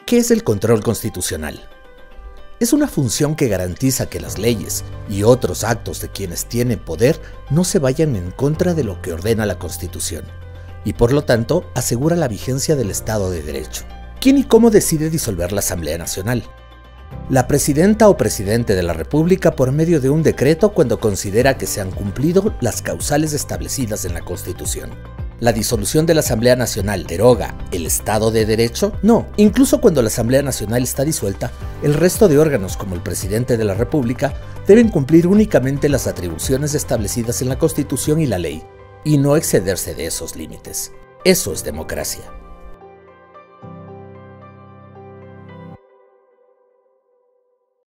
¿Qué es el control constitucional? Es una función que garantiza que las leyes y otros actos de quienes tienen poder no se vayan en contra de lo que ordena la Constitución, y por lo tanto asegura la vigencia del Estado de Derecho. ¿Quién y cómo decide disolver la Asamblea Nacional? La presidenta o presidente de la República por medio de un decreto cuando considera que se han cumplido las causales establecidas en la Constitución. ¿La disolución de la Asamblea Nacional deroga el Estado de Derecho? No, incluso cuando la Asamblea Nacional está disuelta, el resto de órganos como el presidente de la República deben cumplir únicamente las atribuciones establecidas en la Constitución y la ley, y no excederse de esos límites. Eso es democracia.